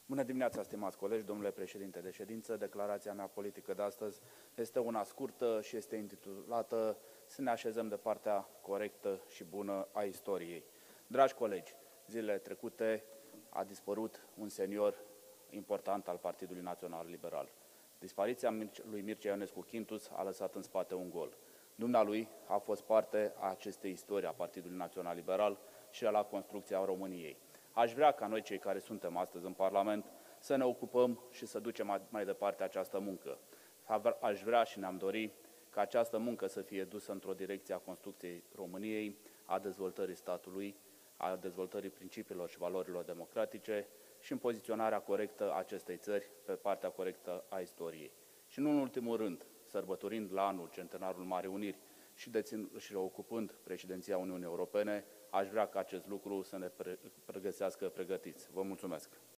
Bună dimineața, stimați colegi, domnule președinte de ședință. Declarația mea politică de astăzi este una scurtă și este intitulată "Să ne așezăm de partea corectă și bună a istoriei". Dragi colegi, zilele trecute a dispărut un senior important al Partidului Național Liberal. Dispariția lui Mircea Ionescu Quintus a lăsat în spate un gol. Dumnealui a fost parte a acestei istorii a Partidului Național Liberal și a la construcția României. Aș vrea ca noi, cei care suntem astăzi în Parlament, să ne ocupăm și să ducem mai departe această muncă. Aș vrea și ne-am dorit ca această muncă să fie dusă într-o direcție a construcției României, a dezvoltării statului, a dezvoltării principiilor și valorilor democratice și în poziționarea corectă a acestei țări pe partea corectă a istoriei. Și nu în ultimul rând, sărbătorind la anul centenarul Marii Uniri și ocupând președinția Uniunii Europene, aș vrea ca acest lucru să ne pregătească pregătiți. Vă mulțumesc!